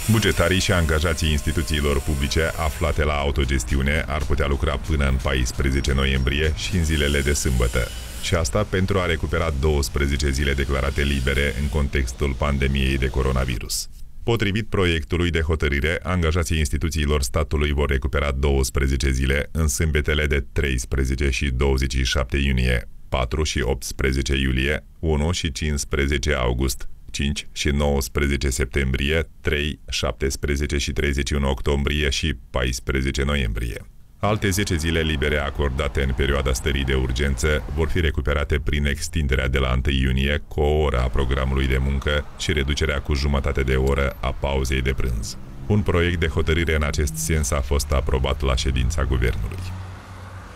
Bugetarii și angajații instituțiilor publice aflate la autogestiune ar putea lucra până în 14 noiembrie și în zilele de sâmbătă. Și asta pentru a recupera 12 zile declarate libere în contextul pandemiei de coronavirus. Potrivit proiectului de hotărâre, angajații instituțiilor statului vor recupera 12 zile în sâmbetele de 13 și 27 iunie, 4 și 18 iulie, 1 și 15 august, 5 și 19 septembrie, 3, 17 și 31 octombrie și 14 noiembrie. Alte 10 zile libere acordate în perioada stării de urgență vor fi recuperate prin extinderea de la 1 iunie cu o oră a programului de muncă și reducerea cu jumătate de oră a pauzei de prânz. Un proiect de hotărâre în acest sens a fost aprobat la ședința Guvernului.